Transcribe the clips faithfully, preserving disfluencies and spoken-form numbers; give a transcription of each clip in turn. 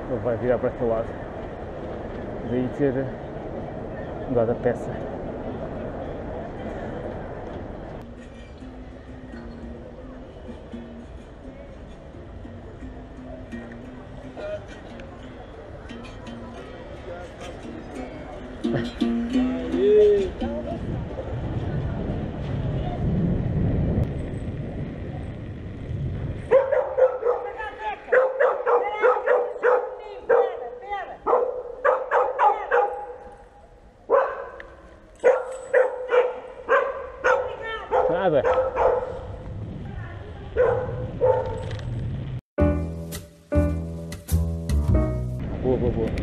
ele vai virar para aquele lado. Daí ter mudado a peça. Nada. Boa, boa, boa.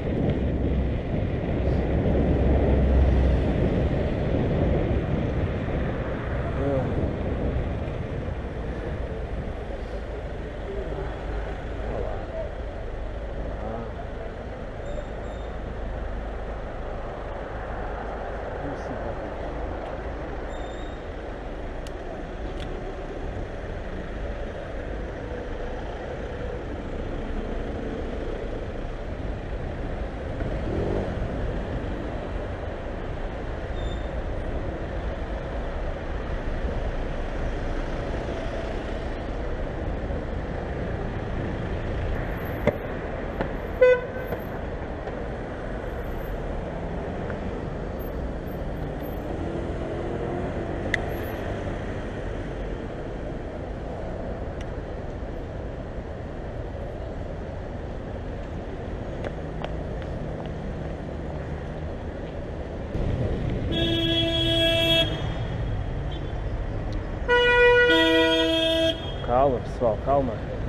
Calma, pessoal, calma.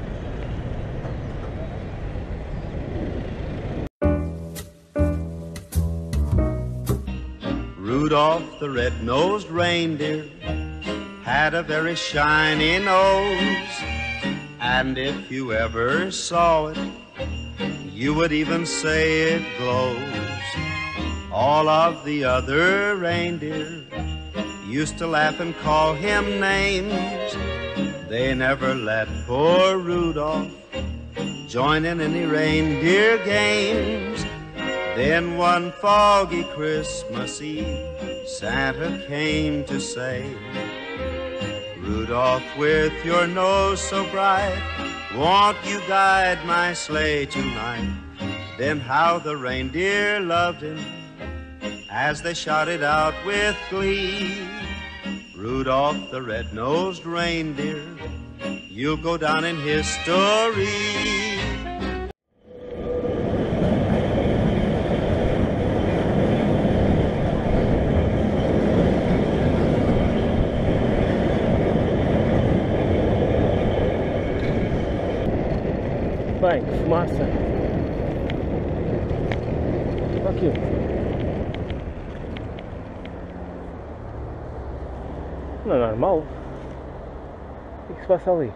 Rudolph the red-nosed reindeer had a very shiny nose, and if you ever saw it, you would even say it glows. All of the other reindeer used to laugh and call him names. They never let poor Rudolph join in any reindeer games. Then one foggy Christmas Eve, Santa came to say, Rudolph, with your nose so bright, won't you guide my sleigh tonight? Then how the reindeer loved him as they shouted out with glee, Rudolph the red-nosed reindeer, you'll go down in history. Bem, que fumaça. Aqui. Não é normal. O que é que se passa ali?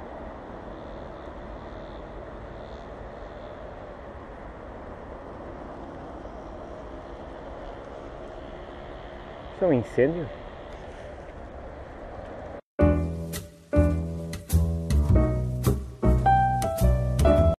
Isto é um incêndio?